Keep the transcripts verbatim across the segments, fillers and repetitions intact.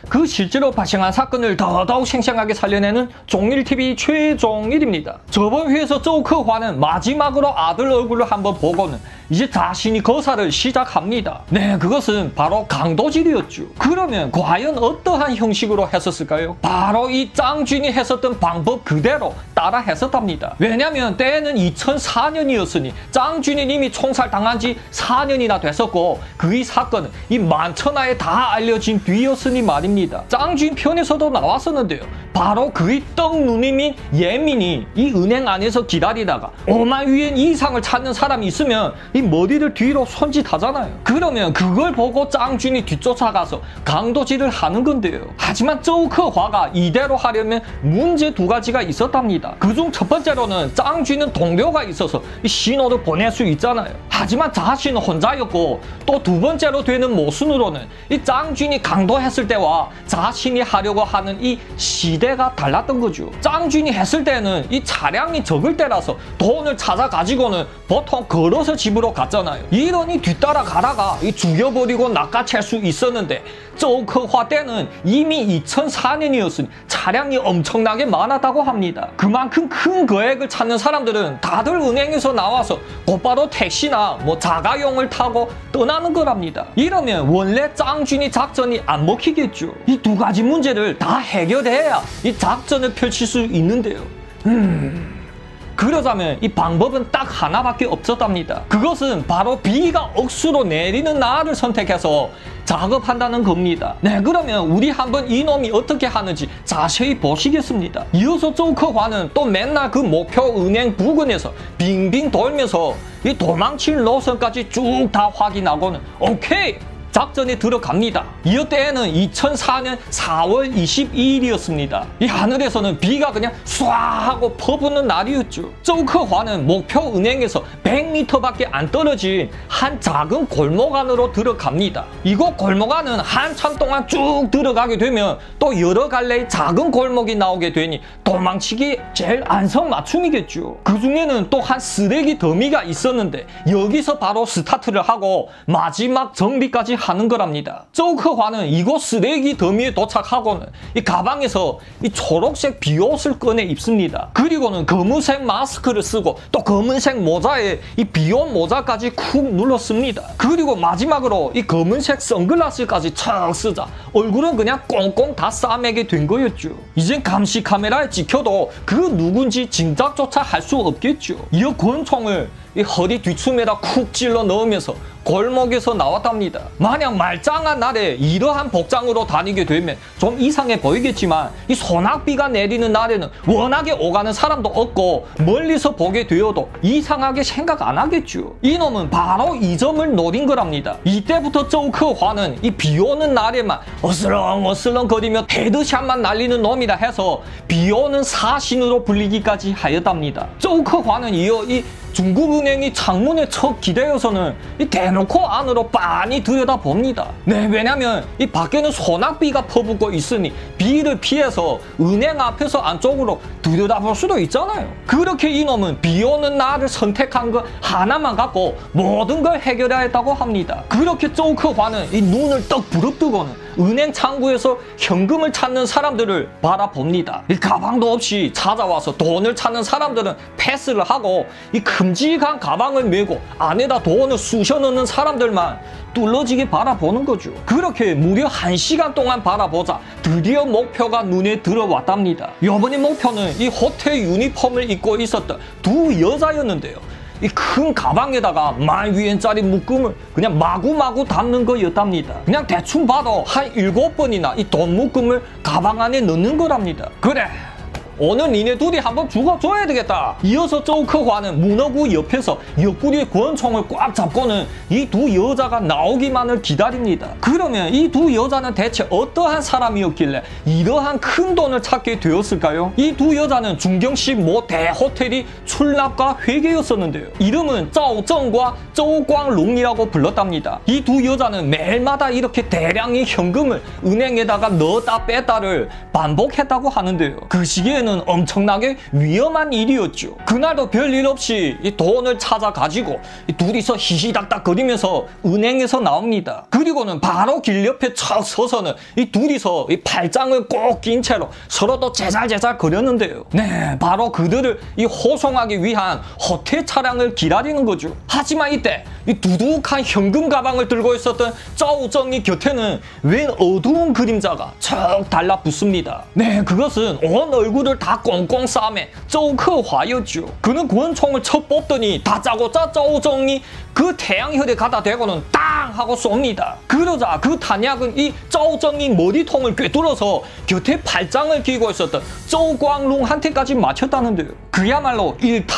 그 실제로 발생한 사건을 더더욱 생생하게 살려내는 종일티비 최종일입니다. 저번 회에서 조크화는 마지막으로 아들 얼굴을 한번 보고는 이제 자신이 거사를 시작합니다. 네, 그것은 바로 강도질이었죠. 그러면 과연 어떠한 형식으로 했었을까요? 바로 이 짱준이 했었던 방법 그대로 따라 했었답니다. 왜냐면 때는 이천사 년이었으니 짱준이 이미 총살당한 지 사 년이나 됐었고 그 이 사건은 이 만천하에 다 알려진 뒤였으니 말입니다. 짱준 편에서도 나왔었는데요. 바로 그의 떡 누님인 예민이 이 은행 안에서 기다리다가 오만 위엔 이상을 찾는 사람이 있으면 이 머리를 뒤로 손짓하잖아요. 그러면 그걸 보고 짱준이 뒤쫓아가서 강도질을 하는 건데요. 하지만 조크화가 이대로 하려면 문제 두 가지가 있었답니다. 그중 첫 번째로는 짱준은 동료가 있어서 이 신호를 보낼 수 있잖아요. 하지만 자신은 혼자였고 또 두 번째로 되는 모순으로는 이 짱준이 강도했을 때와 자신이 하려고 하는 이 시대가 달랐던 거죠. 짱준이 했을 때는 이 차량이 적을 때라서 돈을 찾아 가지고는 보통 걸어서 집으로 갔잖아요. 이러니 뒤따라 가다가 이 죽여버리고 낚아챌 수 있었는데 조크화 때는 이미 이천사 년이었으니 차량이 엄청나게 많았다고 합니다. 그만큼 큰 거액을 찾는 사람들은 다들 은행에서 나와서 곧바로 택시나 뭐 자가용을 타고 떠나는 거랍니다. 이러면 원래 짱준이 작전이 안 먹히겠죠. 이 두 가지 문제를 다 해결해야 이 작전을 펼칠 수 있는데요. 음... 그러자면 이 방법은 딱 하나밖에 없었답니다. 그것은 바로 비가 억수로 내리는 날을 선택해서 작업한다는 겁니다. 네, 그러면 우리 한번 이놈이 어떻게 하는지 자세히 보시겠습니다. 이어서 조크화는 또 맨날 그 목표 은행 부근에서 빙빙 돌면서 이 도망칠 노선까지 쭉 다 확인하고는 오케이! 작전에 들어갑니다. 이어 때에는 이천사 년 사월 이십이일이었습니다. 이 하늘에서는 비가 그냥 쏴 하고 퍼붓는 날이었죠. 조크화는 목표 은행에서 백 미터밖에 안 떨어진 한 작은 골목 안으로 들어갑니다. 이곳 골목 안은 한참 동안 쭉 들어가게 되면 또 여러 갈래의 작은 골목이 나오게 되니 도망치기 제일 안성맞춤이겠죠. 그 중에는 또 한 쓰레기 더미가 있었는데 여기서 바로 스타트를 하고 마지막 정비까지 하는 거랍니다. 조크화는 이곳 쓰레기 더미에 도착하고는 이 가방에서 이 초록색 비옷을 꺼내 입습니다. 그리고는 검은색 마스크를 쓰고 또 검은색 모자에 이 비옷 모자까지 쿡 눌렀습니다. 그리고 마지막으로 이 검은색 선글라스까지 촥 쓰자 얼굴은 그냥 꽁꽁 다 싸매게 된 거였죠. 이젠 감시 카메라에 찍혀도 그 누군지 짐작조차 할 수 없겠죠. 이 권총을 이 허리 뒤춤에다 쿡 찔러 넣으면서 골목에서 나왔답니다. 만약 말짱한 날에 이러한 복장으로 다니게 되면 좀 이상해 보이겠지만 이 소낙비가 내리는 날에는 워낙에 오가는 사람도 없고 멀리서 보게 되어도 이상하게 생각 안 하겠죠. 이놈은 바로 이 점을 노린 거랍니다. 이때부터 조크화는 이 비오는 날에만 어슬렁어슬렁 거리며 헤드샷만 날리는 놈이라 해서 비오는 사신으로 불리기까지 하였답니다. 조크화는 이어 이 중국은행이 창문에 척 기대어서는 이 대놓고 안으로 빤히 들여다봅니다. 네, 왜냐면 이 밖에는 소낙비가 퍼붓고 있으니 비를 피해서 은행 앞에서 안쪽으로 들여다볼 수도 있잖아요. 그렇게 이놈은 비 오는 날을 선택한 거 하나만 갖고 모든 걸 해결하였다고 합니다. 그렇게 조크화는 이 눈을 떡 부릅뜨고는 은행 창구에서 현금을 찾는 사람들을 바라봅니다. 이 가방도 없이 찾아와서 돈을 찾는 사람들은 패스를 하고 이 큼직한 가방을 메고 안에다 돈을 쑤셔 넣는 사람들만 뚫러지게 바라보는 거죠. 그렇게 무려 한 시간 동안 바라보자 드디어 목표가 눈에 들어왔답니다. 이번에 목표는 이 호텔 유니폼을 입고 있었던 두 여자였는데요. 이 큰 가방에다가 만 위엔짜리 묶음을 그냥 마구마구 담는 거였답니다. 그냥 대충 봐도 한 일곱 번이나 이 돈 묶음을 가방 안에 넣는 거랍니다. 그래, 오늘 니네 둘이 한번 죽어줘야 되겠다. 이어서 조크화는 문어구 옆에서 옆구리에 권총을 꽉 잡고는 이 두 여자가 나오기만을 기다립니다. 그러면 이 두 여자는 대체 어떠한 사람이었길래 이러한 큰 돈을 찾게 되었을까요? 이 두 여자는 중경식 모 대호텔이 출납과 회계였었는데요. 이름은 짜오정과 쪼광롱이라고 불렀답니다. 이 두 여자는 매일마다 이렇게 대량의 현금을 은행에다가 넣었다 뺐다를 반복했다고 하는데요. 그 시기에는 그때는 엄청나게 위험한 일이었죠. 그날도 별일 없이 이 돈을 찾아가지고 이 둘이서 히히닥닥 거리면서 은행에서 나옵니다. 그리고는 바로 길 옆에 척 서서는 이 둘이서 이 팔짱을 꼭 낀 채로 서로 또 제잘제잘 거렸는데요. 네, 바로 그들을 이 호송하기 위한 호텔 차량을 기다리는 거죠. 하지만 이때 이 두둑한 현금 가방을 들고 있었던 짜오정이 곁에는 웬 어두운 그림자가 척 달라붙습니다. 네, 그것은 온 얼굴을 다 꽁꽁 싸매 쪼크화였죠. 그는 권총을 쳐 뽑더니 다짜고짜 짜오정이 그 태양혈에 갖다 대고는 땅 하고 쏩니다. 그러자 그 탄약은 이 짜오정이 머리통을 꿰뚫어서 곁에 팔짱을 끼고 있었던 쪼광룽한테까지 맞췄다는데요. 그야말로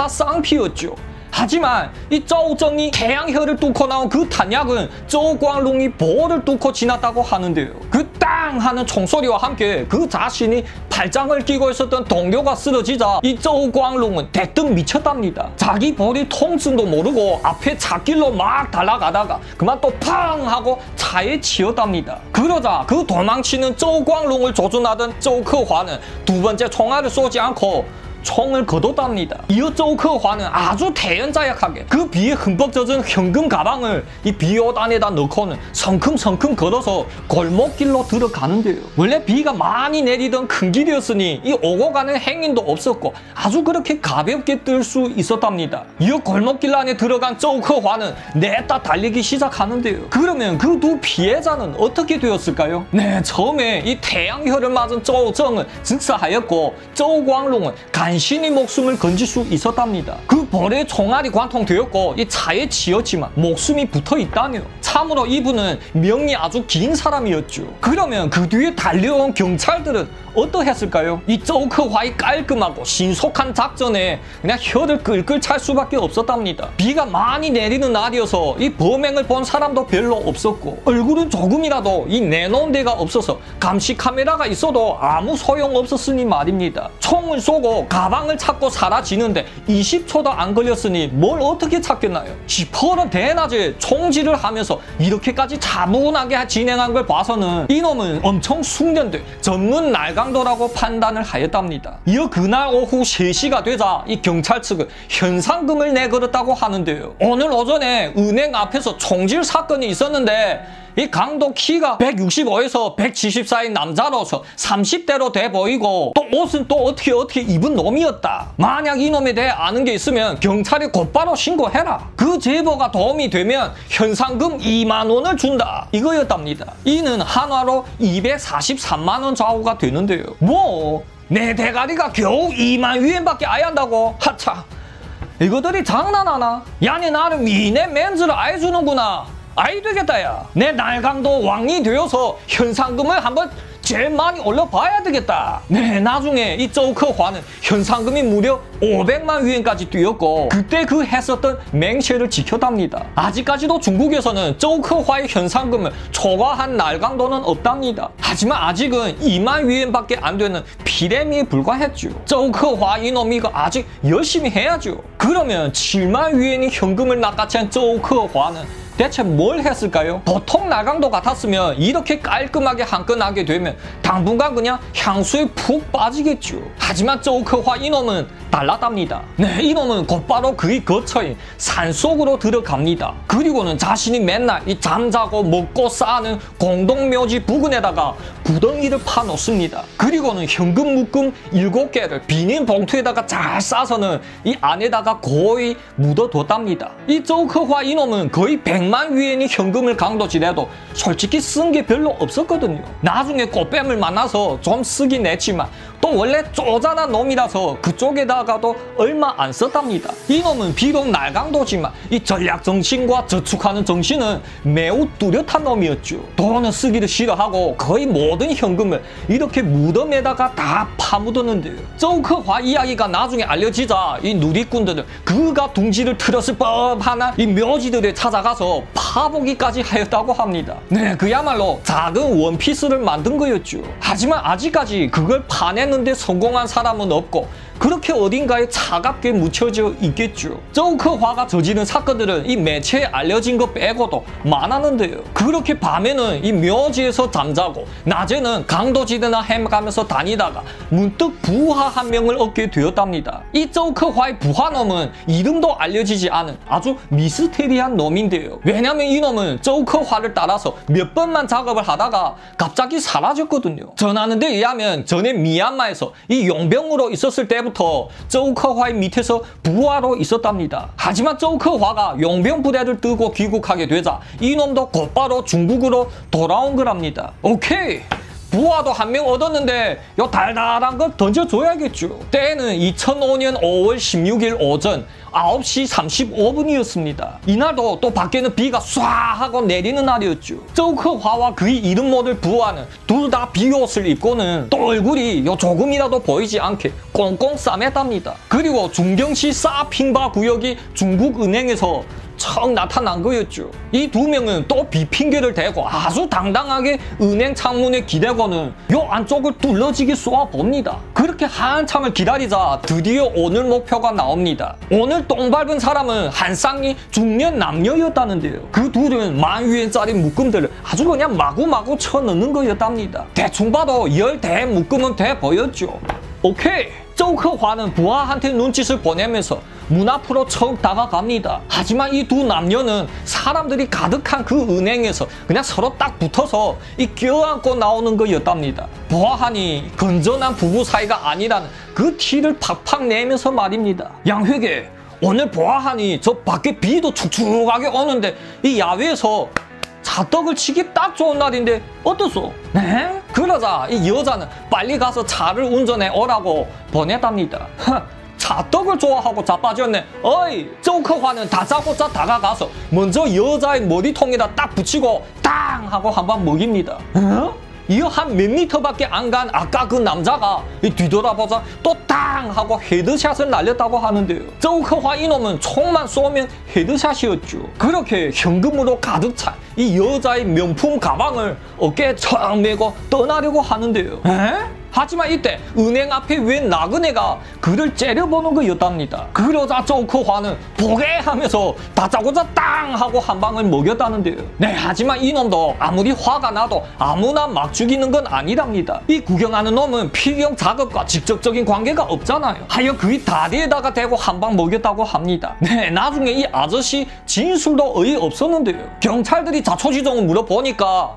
일타쌍피였죠. 하지만 이 짜오정이 태양혈을 뚫고 나온 그 탄약은 쪼광룽이 보호를 뚫고 지났다고 하는데요. 그 땅 하는 총소리와 함께 그 자신이 팔짱을 끼고 있었던 동료가 쓰러지자 이 쪼광룽은 대뜸 미쳤답니다. 자기 볼이 통증도 모르고 앞에 찻길로 막 달아가다가 그만 또 팡 하고 차에 치였답니다. 그러자 그 도망치는 쪼광룽을 조준하던 쪼크화는 두 번째 총알을 쏘지 않고 총을 거뒀답니다. 이어 쪼크화는 아주 대연자약하게 그 비에 흠뻑 젖은 현금 가방을 이 비옷 안에다 넣고는 성큼성큼 걸어서 골목길로 들어가는데요. 원래 비가 많이 내리던 큰 길이었으니 이 오고 가는 행인도 없었고 아주 그렇게 가볍게 뜰 수 있었답니다. 이어 골목길 안에 들어간 쪼크화는 냈다 달리기 시작하는데요. 그러면 그 두 피해자는 어떻게 되었을까요? 네, 처음에 이 태양혈을 맞은 쪼정은 즉사하였고 쪼광룽은 간신히 목숨을 건질 수 있었답니다. 그 볼에 총알이 관통되었고 이 차에 치였지만 목숨이 붙어 있다네요. 참으로 이분은 명이 아주 긴 사람이었죠. 그러면 그 뒤에 달려온 경찰들은 어떠했을까요? 이 쪼크화의 깔끔하고 신속한 작전에 그냥 혀를 끌끌 찰 수밖에 없었답니다. 비가 많이 내리는 날이어서 이 범행을 본 사람도 별로 없었고 얼굴은 조금이라도 이 내놓은 데가 없어서 감시 카메라가 있어도 아무 소용 없었으니 말입니다. 총을 쏘고 가방을 찾고 사라지는데 이십 초도 안 걸렸으니 뭘 어떻게 찾겠나요? 시퍼런 대낮에 총질을 하면서 이렇게까지 차분하게 진행한 걸 봐서는 이놈은 엄청 숙련된 전문 날강도라고 판단을 하였답니다. 이어 그날 오후 세 시가 되자 이 경찰 측은 현상금을 내걸었다고 하는데요. 오늘 오전에 은행 앞에서 총질 사건이 있었는데 이 강도 키가 백육십오에서 백칠십사인 남자로서 삼십 대로 돼 보이고 또 옷은 또 어떻게 어떻게 입은 놈이었다. 만약 이놈에 대해 아는 게 있으면 경찰에 곧바로 신고해라. 그 제보가 도움이 되면 현상금 이만 원을 준다. 이거였답니다. 이는 한화로 이백사십삼만 원 좌우가 되는데요. 뭐? 내 대가리가 겨우 이만 위엔밖에 안 한다고? 하차. 이거들이 장난하나? 야니 나를 미네 맨즈를 안 주는구나. 아이 되겠다 야. 내 날강도 왕이 되어서 현상금을 한번 제일 많이 올려봐야 되겠다. 네, 나중에 이 쪼크화는 현상금이 무려 오백만 위엔까지 뛰었고 그때 그 했었던 맹세를 지켰답니다. 아직까지도 중국에서는 쪼크화의 현상금을 초과한 날강도는 없답니다. 하지만 아직은 이만 위엔밖에 안 되는 피레미에 불과했죠. 쪼크화 이놈이 아직 열심히 해야죠. 그러면 칠만 위엔이 현금을 낚아챈 쪼크화는 대체 뭘 했을까요? 보통 날강도 같았으면 이렇게 깔끔하게 한 건 하게 되면 당분간 그냥 향수에 푹 빠지겠죠. 하지만 쪼크화 이놈은 달랐답니다. 네, 이놈은 곧바로 그의 거처인 산속으로 들어갑니다. 그리고는 자신이 맨날 이 잠자고 먹고 싸는 공동묘지 부근에다가 구덩이를 파놓습니다. 그리고는 현금 묶음 일곱 개를 비닐 봉투에다가 잘 싸서는 이 안에다가 고이 묻어뒀답니다. 이 쪼크화 이놈은 거의 백만 위엔이 현금을 강도질해도 솔직히 쓴 게 별로 없었거든요. 나중에 꽃뱀을 만나서 좀 쓰긴 했지만 또 원래 쪼잔한 놈이라서 그쪽에다가도 얼마 안 썼답니다. 이놈은 비록 날강도지만 이 전략 정신과 저축하는 정신은 매우 뚜렷한 놈이었죠. 돈은 쓰기를 싫어하고 거의 모든 현금을 이렇게 무덤에다가 다 파묻었는데요. 쪼크화 이야기가 나중에 알려지자 이 누리꾼들은 그가 둥지를 틀었을 법하나 이 묘지들에 찾아가서 파보기까지 하였다고 합니다. 네, 그야말로 작은 원피스를 만든 거였죠. 하지만 아직까지 그걸 파냈는데 성공한 사람은 없고 그렇게 어딘가에 차갑게 묻혀져 있겠죠. 저우커화가 저지른 사건들은 이 매체에 알려진 것 빼고도 많았는데요. 그렇게 밤에는 이 묘지에서 잠자고 낮에는 강도지대나 헤매가면서 다니다가 문득 부하 한 명을 얻게 되었답니다. 이 저우커화의 부하놈은 이름도 알려지지 않은 아주 미스테리한 놈인데요. 왜냐면 이 놈은 저우커화를 따라서 몇 번만 작업을 하다가 갑자기 사라졌거든요. 전하는 데 의하면 전에 미얀마에서 이 용병으로 있었을 때부터 저우커화의 밑에서 부하로 있었답니다. 하지만 저우커화가 용병 부대를 뜨고 귀국하게 되자 이놈도 곧바로 중국으로 돌아온 거랍니다. 오케이! 부하도 한 명 얻었는데 요 달달한 거 던져줘야겠죠. 때는 이천오년 오월 십육일 오전 아홉 시 삼십오 분이었습니다. 이날도 또 밖에는 비가 쏴 하고 내리는 날이었죠. 저우커화와 그의 이름 모를 부하는 둘 다 비옷을 입고는 또 얼굴이 요 조금이라도 보이지 않게 꽁꽁 싸맸답니다. 그리고 중경시 사핑바 구역이 중국은행에서 척 나타난 거였죠. 이 두 명은 또 비핑계를 대고 아주 당당하게 은행 창문에 기대고는 요 안쪽을 뚫러지게 쏘아봅니다. 그렇게 한참을 기다리자 드디어 오늘 목표가 나옵니다. 오늘 똥 밟은 사람은 한 쌍이 중년 남녀였다는데요. 그 둘은 만 위엔짜리 묶음들을 아주 그냥 마구마구 쳐넣는 거였답니다. 대충 봐도 열 대 묶음은 돼 보였죠. 오케이! 저우커화는 부하한테 눈짓을 보내면서 문 앞으로 척 다가갑니다. 하지만 이 두 남녀는 사람들이 가득한 그 은행에서 그냥 서로 딱 붙어서 이 껴안고 나오는 거였답니다. 보아하니 건전한 부부 사이가 아니라는 그 티를 팍팍 내면서 말입니다. 양회계, 오늘 보아하니 저 밖에 비도 축축하게 오는데 이 야외에서 차떡을 치기 딱 좋은 날인데 어떠소? 네? 그러자 이 여자는 빨리 가서 차를 운전해 오라고 보냈답니다. 차떡을 좋아하고 자빠졌네. 어이, 저우커화는 다짜고짜 다가가서 먼저 여자의 머리통에다 딱 붙이고 땅 하고 한 방 먹입니다. 어? 이어 한 몇 미터밖에 안 간 아까 그 남자가 뒤돌아보자 또 땅 하고 헤드샷을 날렸다고 하는데요. 저우커화 이놈은 총만 쏘면 헤드샷이었죠. 그렇게 현금으로 가득 찬 이 여자의 명품 가방을 어깨에 척 메고 떠나려고 하는데요. 에? 하지만 이때 은행 앞에 웬 나그네가 그를 째려보는 거였답니다. 그러자 저우커화는 보게 하면서 다짜고짜 땅 하고 한 방을 먹였다는데요. 네, 하지만 이놈도 아무리 화가 나도 아무나 막 죽이는 건 아니랍니다. 이 구경하는 놈은 필경 작업과 직접적인 관계가 없잖아요. 하여 그의 다리에다가 대고 한 방 먹였다고 합니다. 네, 나중에 이 아저씨 진술도 어이없었는데요. 경찰들이 자초지종을 물어보니까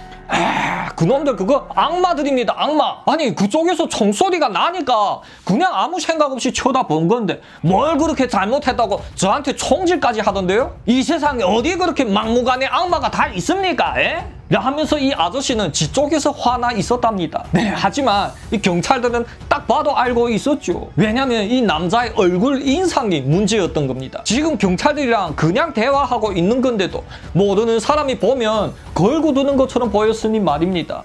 에, 그놈들 그거 악마들입니다. 악마. 아니 그쪽에서 총소리가 나니까 그냥 아무 생각 없이 쳐다본 건데 뭘 그렇게 잘못했다고 저한테 총질까지 하던데요. 이 세상에 어디 그렇게 막무가내 악마가 다 있습니까? 에? 하면서 이 아저씨는 지 쪽에서 화나 있었답니다. 네, 하지만 이 경찰들은 딱 봐도 알고 있었죠. 왜냐면 이 남자의 얼굴 인상이 문제였던 겁니다. 지금 경찰들이랑 그냥 대화하고 있는 건데도 모르는 사람이 보면 걸고 두는 것처럼 보였으니 말입니다.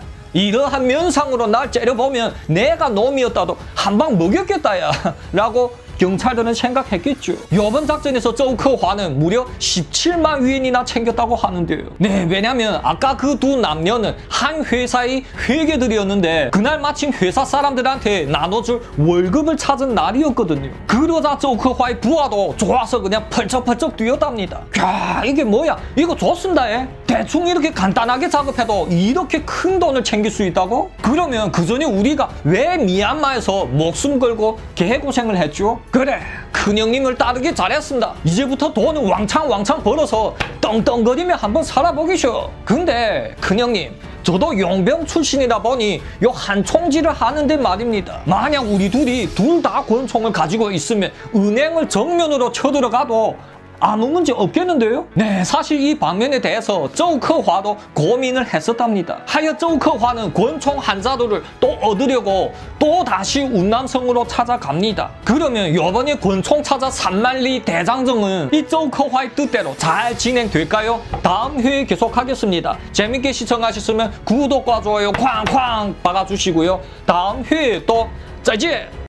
이러한 면상으로 날 째려보면 내가 놈이었다도 한 방 먹였겠다 야 라고 경찰들은 생각했겠죠. 이번 작전에서 저우커화는 무려 십칠만 위엔이나 챙겼다고 하는데요. 네, 왜냐면 아까 그 두 남녀는 한 회사의 회계들이었는데 그날 마침 회사 사람들한테 나눠줄 월급을 찾은 날이었거든요. 그러자 저우커화의 부하도 좋아서 그냥 펄쩍펄쩍 뛰었답니다. 야, 이게 뭐야? 이거 좋습니다. 에? 대충 이렇게 간단하게 작업해도 이렇게 큰 돈을 챙길 수 있다고? 그러면 그 전에 우리가 왜 미얀마에서 목숨 걸고 개고생을 했죠? 그래, 큰형님을 따르기 잘했습니다. 이제부터 돈은 왕창 왕창 벌어서 떵떵거리며 한번 살아보기쇼. 근데 큰형님, 저도 용병 출신이다 보니 요 한총질을 하는데 말입니다. 만약 우리 둘이 둘 다 권총을 가지고 있으면 은행을 정면으로 쳐들어가도 아무 문제 없겠는데요? 네, 사실 이 방면에 대해서 저우커화도 고민을 했었답니다. 하여 저우커화는 권총 한 자루를 또 얻으려고 또 다시 운남성으로 찾아갑니다. 그러면 이번에 권총 찾아 산만리 대장정은 이 저우커화의 뜻대로 잘 진행될까요? 다음 회에 계속하겠습니다. 재밌게 시청하셨으면 구독과 좋아요 쾅쾅 박아주시고요. 다음 회에 또 짜이지!